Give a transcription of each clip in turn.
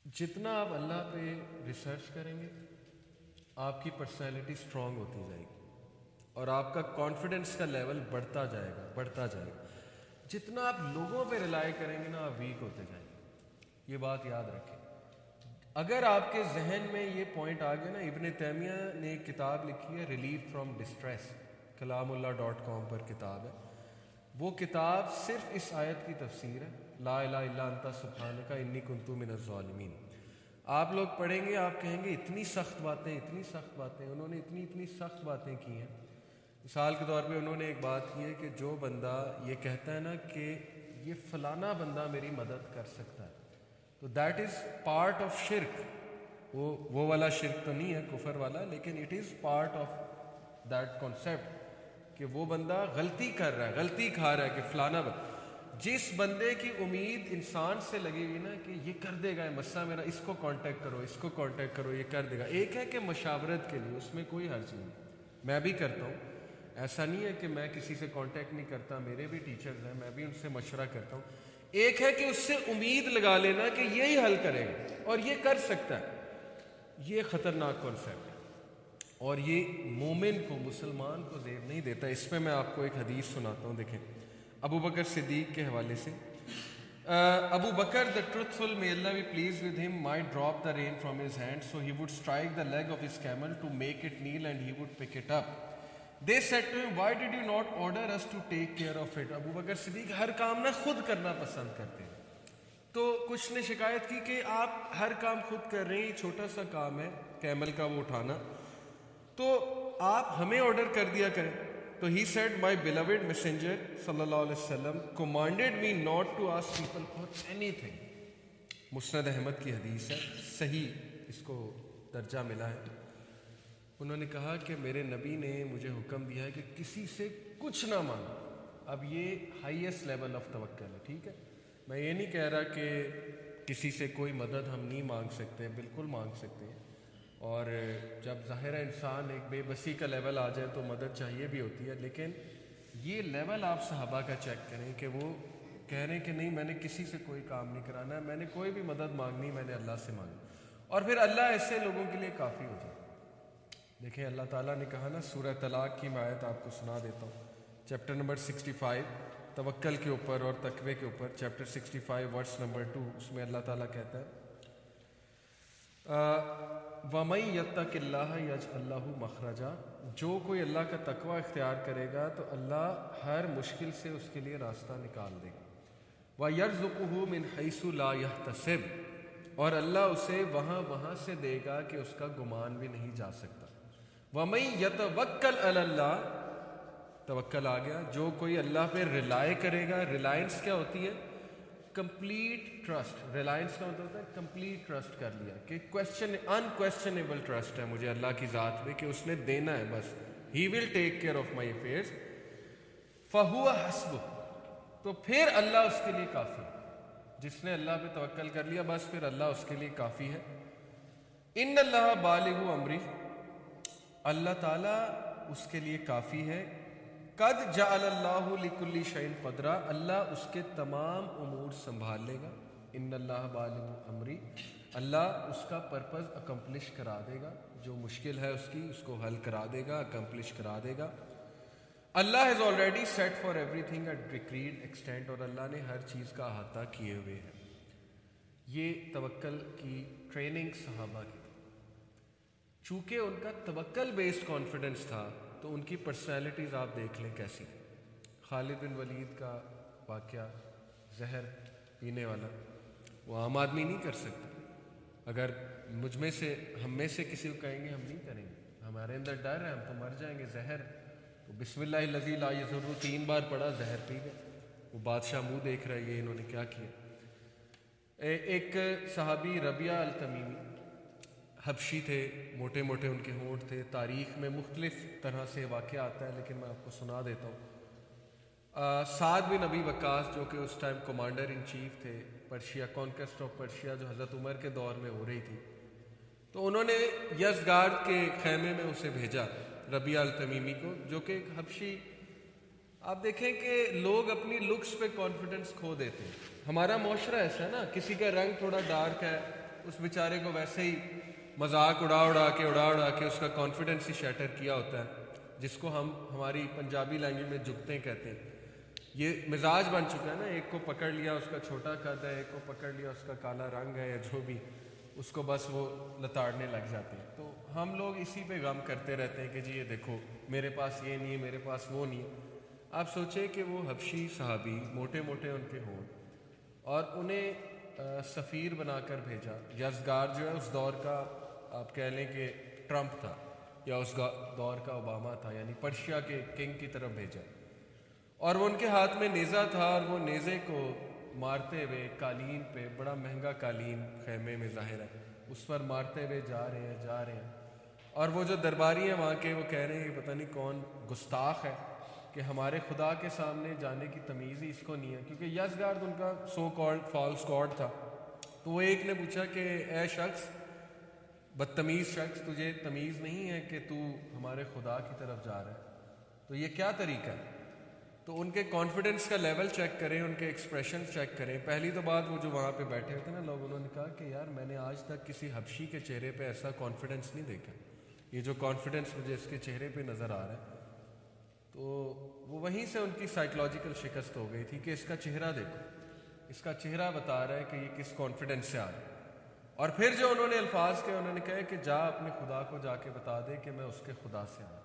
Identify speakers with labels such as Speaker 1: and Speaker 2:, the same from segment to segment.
Speaker 1: جتنا آپ اللہ پہ ریسرچ کریں گے آپ کی پرسنالٹی اسٹرانگ ہوتی جائے گی اور آپ کا کانفیڈنس کا لیول بڑھتا جائے گا. جتنا آپ لوگوں پہ ریلائی کریں گے نا آپ ویک ہوتے جائیں گے. یہ بات یاد رکھیں. اگر آپ کے ذہن میں یہ پوائنٹ آ گیا نا، ابن تیمیہ نے ایک کتاب لکھی ہے ریلیف فرام ڈسٹریس، کلام اللہ .com پر کتاب ہے. وہ کتاب صرف اس آیت کی تفسیر ہے، لا الہ الا انت سبحانک انی کنت من الظالمین. آپ لوگ پڑھیں گے آپ کہیں گے اتنی سخت باتیں، انہوں نے اتنی سخت باتیں کی ہیں. مثال کے طور پہ انہوں نے ایک بات کی ہے کہ جو بندہ یہ کہتا ہے نا کہ یہ فلانا بندہ میری مدد کر سکتا ہے، تو دیٹ از پارٹ آف شرک. وہ والا شرک تو نہیں ہے کفر والا، لیکن it is part of that concept کہ وہ بندہ غلطی کر رہا ہے، غلطی کھا رہا ہے کہ فلانا جس بندے کی امید انسان سے لگے گی نا کہ یہ کر دے گا یہ مسئلہ میرا، اس کو کانٹیکٹ کرو یہ کر دے گا. ایک ہے کہ مشاورت کے لیے، اس میں کوئی حرج نہیں، میں بھی کرتا ہوں. ایسا نہیں ہے کہ میں کسی سے کانٹیکٹ نہیں کرتا، میرے بھی ٹیچرز ہیں، میں بھی ان سے مشورہ کرتا ہوں. ایک ہے کہ اس سے امید لگا لینا کہ یہی حل کرے گا اور یہ کر سکتا ہے. یہ خطرناک کانسیپٹ ہے اور یہ مومن کو، مسلمان کو زیب نہیں دیتا. اس پہ میں آپ کو ایک حدیث سناتا ہوں. دیکھیں ابو بکر صدیق کے حوالے سے. Abu Bakr the truthful, may Allah be pleased with him, might drop the rein from his hand, so he would strike the leg of his camel to make it kneel and he would pick it up. They said to him, why did you not order us to take care of it? ابو بکر صدیق ہر کام نہ خود کرنا پسند کرتے ہیں. تو کچھ نے شکایت کی کہ آپ ہر کام خود کر رہے ہیں، چھوٹا سا کام ہے کیمل کا وہ اٹھانا، تو آپ ہمیں آرڈر کر دیا کریں. تو he said, my beloved messenger صلی اللہ علیہ وسلم commanded me not to ask people for anything. مسند احمد کی حدیث ہے، صحیح اس کو درجہ ملا ہے. انہوں نے کہا کہ میرے نبی نے مجھے حکم دیا ہے کہ کسی سے کچھ نہ مانگو. اب یہ ہائیسٹ لیول آف توکل ہے. ٹھیک ہے، میں یہ نہیں کہہ رہا کہ کسی سے کوئی مدد ہم نہیں مانگ سکتے، بالکل مانگ سکتے ہیں. اور جب ظاہر انسان ایک بے بسی کا لیول آ جائے تو مدد چاہیے بھی ہوتی ہے، لیکن یہ لیول آپ صحابہ کا چیک کریں کہ وہ کہہ رہے ہیں کہ نہیں میں نے کسی سے کوئی کام نہیں کرانا ہے، میں نے کوئی بھی مدد مانگنی، میں نے اللہ سے مانگی، اور پھر اللہ ایسے لوگوں کے لیے کافی ہو جائے. دیکھیں اللہ تعالیٰ نے کہا نا، سورہ طلاق کی میں آیت آپ کو سنا دیتا ہوں، چیپٹر نمبر 65 توکل کے اوپر اور تقوی کے اوپر، چیپٹر 65 ورس نمبر 2. اس میں اللہ تعالیٰ کہتا ہے وَمَن يَتَّقِ اللَّهَ يَجْعَل لَّهُ مَخْرَجًا، جو کوئی اللہ کا تقوی اختیار کرے گا تو اللہ ہر مشکل سے اس کے لیے راستہ نکال دے گا. وَيَرْزُقُهُ مِنْ حَيْثُ لَا يَحْتَسِبُ، اور اللہ اسے وہاں سے دے گا کہ اس کا گمان بھی نہیں جا سکتا. وَمَن يَتَوَکَّلْ عَلَى اللَّهِ، توکل آ گیا، جو کوئی اللہ پہ ریلائی کرے گا. ریلائنس کیا ہوتی ہے؟ Complete trust. ریلائنس کا مطلب ہوتا ہے کمپلیٹ ٹرسٹ کر لیا کہ انکویسچنیبل ٹرسٹ ہے مجھے اللہ کی ذات پہ کہ اس نے دینا ہے، بس he will take care of my affairs. فَهُوَ حَسْبُهُ، تو پھر اللہ اس کے لیے کافی ہے. جس نے اللہ پہ توکل کر لیا بس پھر اللہ اس کے لیے کافی ہے. ان اللہ بالغ امری، اللہ تعالیٰ اس کے لیے کافی ہے. قد جعل اللہ لکل شیء قدرا، اللہ اس کے تمام امور سنبھال لے گا. ان اللہ بالغ امری، اللہ اس کا پرپز اکمپلش کرا دے گا، جو مشکل ہے اس کو حل کرا دے گا، اکمپلش کرا دے گا. اللہ has already set for everything a decreed extent, اور اللہ نے ہر چیز کا احاطہ کیے ہوئے ہے. یہ توکل کی ٹریننگ صحابہ کی، چونکہ ان کا توکل بیسڈ کانفیڈنس تھا تو ان کی پرسنالٹیز آپ دیکھ لیں کیسی. خالد بن ولید کا واقعہ، زہر پینے والا، وہ عام آدمی نہیں کر سکتا. اگر ہم میں سے کسی کو کہیں گے ہم نہیں کریں گے، ہمارے اندر ڈر ہے ہم تو مر جائیں گے، زہر، تو بسم اللہ الذی لا یضر 3 بار پڑھا، زہر پی گئے. وہ بادشاہ منہ دیکھ رہا ہے یہ انہوں نے کیا کیا. ایک صحابی ربیعہ التمیمی، حبشی تھے، موٹے موٹے ان کے ہونٹ تھے. تاریخ میں مختلف طرح سے واقعہ آتا ہے لیکن میں آپ کو سنا دیتا ہوں. سعد بن ابی وقاص جو کہ اس ٹائم کمانڈر ان چیف تھے پرشیا، کانکسٹ آف پرشیا جو حضرت عمر کے دور میں ہو رہی تھی، تو انہوں نے یزگارد کے خیمے میں اسے بھیجا، ربیعہ التمیمی کو، جو کہ ایک حبشی. آپ دیکھیں کہ لوگ اپنی لکس پہ کانفیڈنس کھو دیتے ہیں. ہمارا معاشرہ ایسا ہے نا، کسی کا رنگ تھوڑا ڈارک ہے اس بیچارے کو ویسے ہی مذاق اڑا کے اس کا کانفیڈنس ہی شیٹر کیا ہوتا ہے، جس کو ہم ہماری پنجابی لینگویج میں جگتے کہتے ہیں. یہ مزاج بن چکا ہے نا، ایک کو پکڑ لیا اس کا چھوٹا قد ہے، ایک کو پکڑ لیا اس کا کالا رنگ ہے یا جو بھی، اس کو بس وہ لتاڑنے لگ جاتے ہیں. تو ہم لوگ اسی پہ غم کرتے رہتے ہیں کہ جی یہ دیکھو میرے پاس یہ نہیں ہے، میرے پاس وہ نہیں ہے. آپ سوچیں کہ وہ حبشی صحابی موٹے موٹے ان کے ہوں اور انہیں سفیر بنا کر بھیجا. یزگار جو ہے اس دور کا آپ کہہ لیں کہ ٹرمپ تھا، یا اس دور کا اوباما تھا، یعنی پرشیا کے کنگ کی طرف بھیجا. اور وہ ان کے ہاتھ میں نیزہ تھا اور وہ نیزے کو مارتے ہوئے قالین پہ، بڑا مہنگا قالین خیمے میں ظاہر ہے، اس پر مارتے ہوئے جا رہے ہیں. اور وہ جو درباری ہیں وہاں کے، وہ کہہ رہے ہیں کہ پتہ نہیں کون گستاخ ہے کہ ہمارے خدا کے سامنے جانے کی تمیز ہی اس کو نہیں ہے، کیونکہ یزگارد ان کا سو کالڈ فالس گاڈ تھا. تو وہ ایک نے پوچھا کہ اے شخص، بدتمیز شخص، تجھے تمیز نہیں ہے کہ تو ہمارے خدا کی طرف جا رہا ہے؟ تو یہ کیا طریقہ ہے؟ تو ان کے کانفیڈنس کا لیول چیک کریں، ان کے ایکسپریشن چیک کریں. پہلی تو بات، وہ جو وہاں پہ بیٹھے ہوتے نا لوگ، انہوں نے کہا کہ یار میں نے آج تک کسی حبشی کے چہرے پہ ایسا کانفیڈنس نہیں دیکھا، یہ جو کانفیڈنس مجھے اس کے چہرے پہ نظر آ رہا ہے. تو وہ وہیں سے ان کی سائیکلوجیکل شکست ہو گئی تھی کہ اس کا چہرہ دیکھو، اس کا چہرہ بتا رہا ہے کہ یہ کس کانفیڈنس سے آ رہا ہے. اور پھر جو انہوں نے الفاظ کہے، انہوں نے کہا کہ جا اپنے خدا کو جا کے بتا دے کہ میں اس کے خدا سے آیا.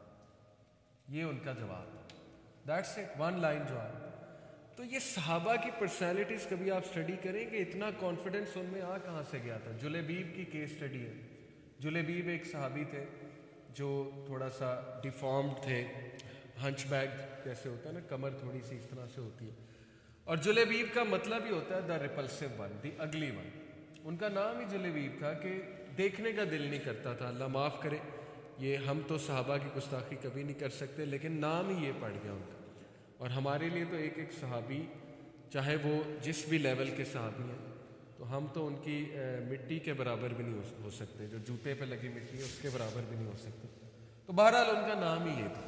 Speaker 1: یہ ان کا جواب ہے. دیٹس اٹ، ون لائن جو ہے. تو یہ صحابہ کی پرسنالٹیز کبھی آپ اسٹڈی کریں کہ اتنا کانفیڈنس ان میں آ کہاں سے گیا تھا. جلیبیب کی کیس اسٹڈی ہے. جلیبیب ایک صحابی تھے جو تھوڑا سا ڈیفارمڈ تھے، ہنچ بیک جیسے ہوتا ہے نا، کمر تھوڑی سی اس طرح سے ہوتی ہے. اور جلیبیب کا مطلب ہی ہوتا ہے دا ریپلسو ون، دی اگلی ون. ان کا نام ہی جلیبیب تھا کہ دیکھنے کا دل نہیں کرتا تھا. اللہ معاف کرے، یہ ہم تو صحابہ کی گستاخی کبھی نہیں کر سکتے، لیکن نام ہی یہ پڑ گیا ان کا. اور ہمارے لیے تو ایک ایک صحابی، چاہے وہ جس بھی لیول کے صحابی ہیں، تو ہم تو ان کی مٹی کے برابر بھی نہیں ہو سکتے، جو جوتے پہ لگی مٹی ہے اس کے برابر بھی نہیں ہو سکتے. تو بہرحال ان کا نام ہی یہ تھا.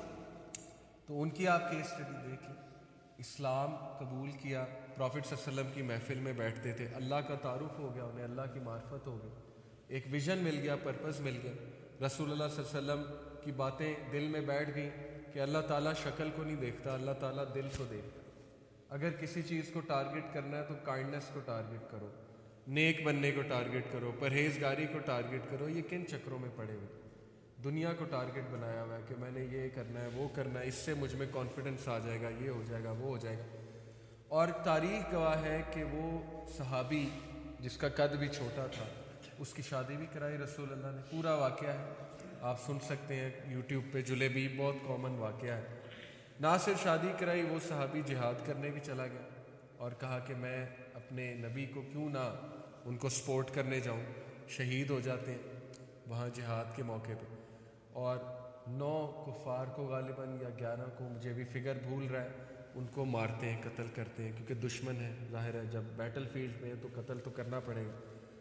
Speaker 1: تو ان کی آپ کیس اسٹڈی دیکھ لیں. اسلام قبول کیا، پروفٹ صلی اللہ علیہ وسلم کی محفل میں بیٹھتے تھے، اللہ کا تعارف ہو گیا انہیں، اللہ کی معرفت ہو گئی، ایک ویژن مل گیا، پرپس مل گیا. رسول اللہ صلی اللہ علیہ وسلم کی باتیں دل میں بیٹھ گئیں کہ اللہ تعالیٰ شکل کو نہیں دیکھتا، اللہ تعالیٰ دل کو دیکھتا. اگر کسی چیز کو ٹارگٹ کرنا ہے تو کائنڈنس کو ٹارگٹ کرو، نیک بننے کو ٹارگٹ کرو، پرہیزگاری کو ٹارگٹ کرو. یہ کن چکروں میں پڑے ہوئے؟ دنیا کو ٹارگٹ بنایا ہوا ہے کہ میں نے یہ کرنا ہے، وہ کرنا ہے، اس سے مجھ میں کانفیڈنس آ جائے گا، یہ ہو جائے گا، وہ ہو جائے گا. اور تاریخ گواہ ہے کہ وہ صحابی جس کا قد بھی چھوٹا تھا، اس کی شادی بھی کرائی رسول اللہ نے. پورا واقعہ ہے، آپ سن سکتے ہیں یوٹیوب پہ. جلیبیب بہت کامن واقعہ ہے. نہ صرف شادی کرائی، وہ صحابی جہاد کرنے بھی چلا گیا اور کہا کہ میں اپنے نبی کو کیوں نہ ان کو سپورٹ کرنے جاؤں. شہید ہو جاتے ہیں وہاں جہاد کے موقع پہ. اور 9 کفار کو غالباً یا 11 کو، مجھے بھی فگر بھول رہا ہے، ان کو مارتے ہیں، قتل کرتے ہیں، کیونکہ دشمن ہے. ظاہر ہے جب بیٹل فیلڈ پہ ہے تو قتل تو کرنا پڑے گا.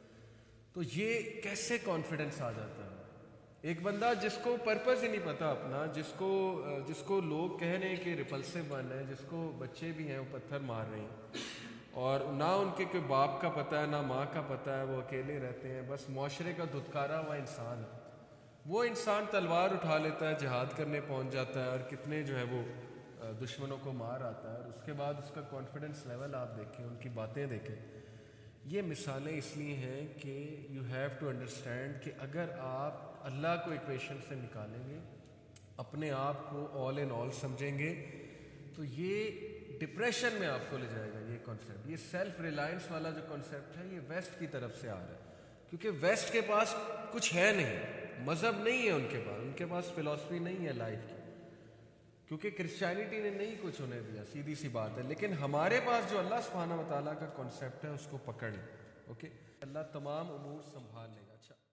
Speaker 1: تو یہ کیسے کانفیڈنس آ جاتا ہے؟ ایک بندہ جس کو پرپز ہی نہیں پتا اپنا، جس کو لوگ کہہ رہے ہیں کہ ریپلسو ون ہے، جس کو بچے بھی ہیں وہ پتھر مار رہے ہیں، اور نہ ان کے کوئی باپ کا پتہ ہے، نہ ماں کا پتہ ہے، وہ اکیلے رہتے ہیں، بس معاشرے کا دھتکارا ہوا انسان ہے. وہ انسان تلوار اٹھا لیتا ہے، جہاد کرنے پہنچ جاتا ہے، اور کتنے جو ہے وہ دشمنوں کو مار آتا ہے. اور اس کے بعد اس کا کانفیڈنس لیول آپ دیکھیں، ان کی باتیں دیکھیں. یہ مثالیں اس لیے ہیں کہ یو ہیو ٹو انڈرسٹینڈ کہ اگر آپ اللہ کو ایکویشن سے نکالیں گے، اپنے آپ کو آل ان آل سمجھیں گے، تو یہ ڈپریشن میں آپ کو لے جائے گا. یہ کانسیپٹ، یہ سیلف ریلائنس والا جو کانسیپٹ ہے، یہ ویسٹ کی طرف سے آ رہا ہے. کیونکہ ویسٹ کے پاس کچھ ہے نہیں، مذہب نہیں ہے ان کے پاس فلسفی نہیں ہے لائف کی، کیونکہ کرسچینٹی نے نہیں کچھ انہیں دیا، سیدھی سی بات ہے. لیکن ہمارے پاس جو اللہ سبحانہ و تعالیٰ کا کانسیپٹ ہے، اس کو پکڑ لیں. اوکے، اللہ تمام امور سنبھال لے گا. اچھا.